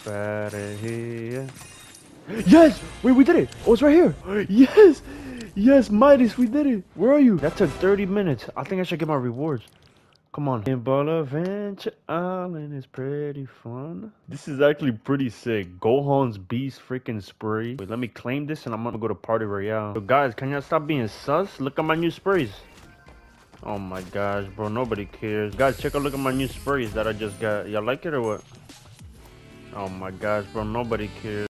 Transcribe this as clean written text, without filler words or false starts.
better here. Yes! Wait, we did it! Oh, it's right here! Yes! Yes, Midas, we did it! Where are you? That took 30 minutes. I think I should get my rewards. Come on. Pinball Adventure Island is pretty fun. This is actually pretty sick. Gohan's Beast freaking Spree. Wait, let me claim this and I'm gonna go to Party Royale. So guys, can y'all stop being sus? Look at my new sprays. Oh my gosh, bro, nobody cares. Guys, check a look at my new sprays that I just got. Y'all like it or what? Oh my gosh, bro, nobody cares.